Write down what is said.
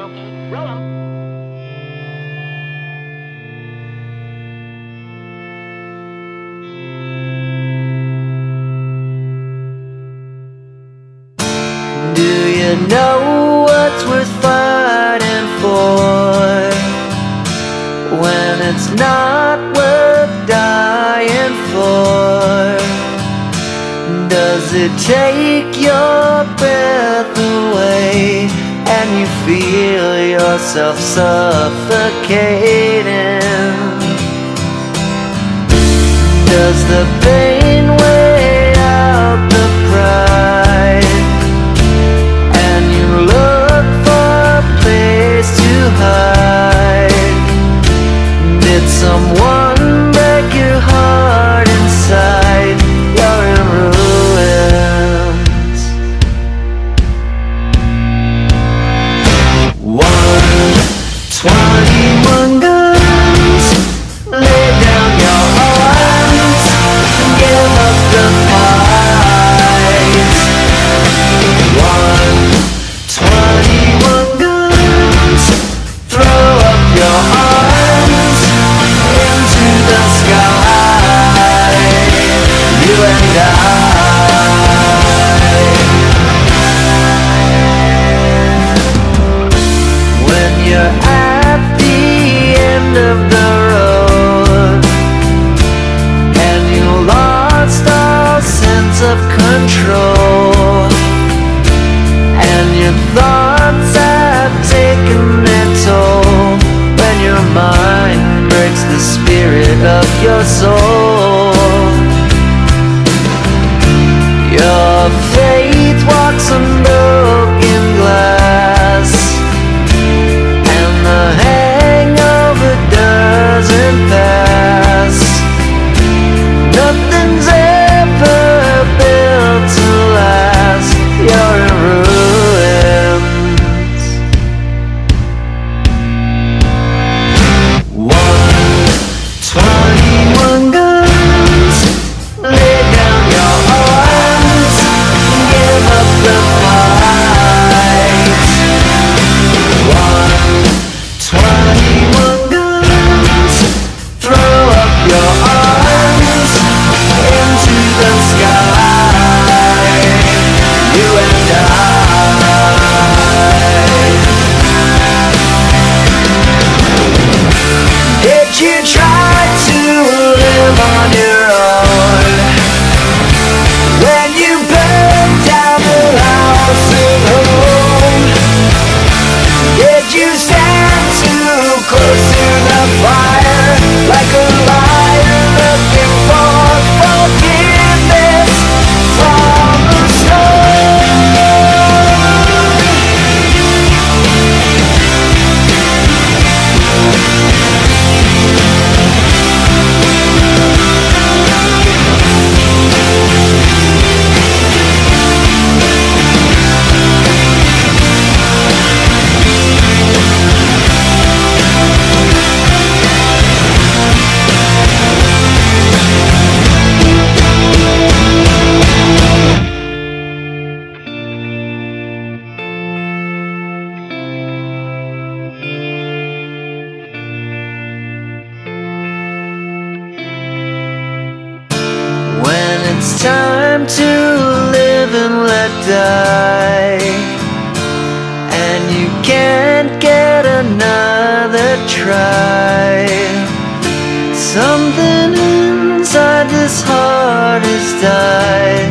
Roll 'em. Do you know what's worth fighting for when it's not worth dying for? Does it take your breath away and you feel yourself suffocating? Does the pain weigh out the pride and you look for a place to hide? Did someone break your heart inside? You're in ruins. 121 guns, lay down your arms, give up the fight. 121 guns, throw up your arms into the sky. You and I. When you're at the end of the road and you lost all sense of control and your thoughts have taken their toll, when your mind breaks the spirit of your soul, your faith walks on broken glass and the hangover doesn't pass. Nothing's ever built to last. You're in ruins. 121 guns, lay down your arms, give up the fight. 121 guns, throw up your arms into the sky. You and I. Did you try to live on your own when you burned down the house at home? Did you stand too close to the fire like a liar looking for forgiveness from the storm? When it's time to live and let die, and you can't get another try, something inside this heart has died.